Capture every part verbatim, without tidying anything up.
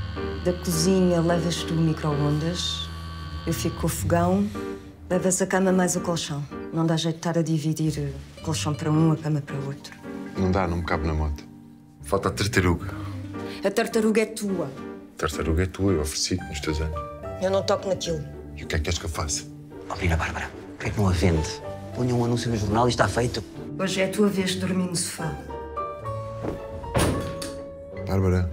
Da cozinha levas tu o micro-ondas, eu fico com o fogão, levas a cama mais o colchão. Não dá jeito de estar a dividir o colchão para um, a cama para o outro. Não dá, não me cabe na moto. Falta a tartaruga. A tartaruga é tua. A tartaruga é tua, eu ofereci-te nos teus anos. Eu não toco naquilo. E o que é que queres que eu faça? Oh, menina Bárbara, por que é que não a vende? Ponha um anúncio no jornal e está feito. Hoje é a tua vez de dormir no sofá. Bárbara.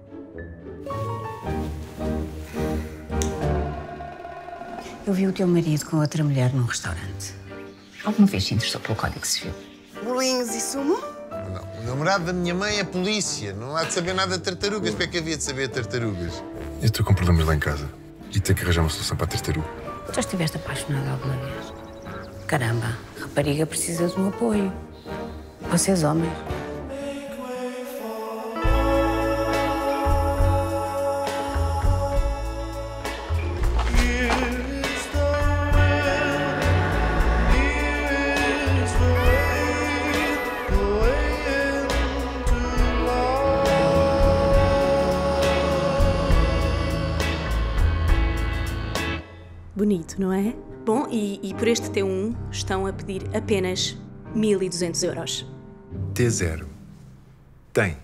Eu vi o teu marido com outra mulher num restaurante. Alguma vez se interessou pelo Código Civil? Bolinhos e sumo? Não, o namorado da minha mãe é polícia. Não há de saber nada de tartarugas. Para que havia de saber de tartarugas? Eu estou com problemas lá em casa. E tenho que arranjar uma solução para a tartaruga. Já estiveste apaixonado alguma vez? Caramba, a rapariga precisa de um apoio. Vocês, homens. Bonito, não é? Bom, e, e por este T um estão a pedir apenas mil e duzentos euros. T zero. Tem.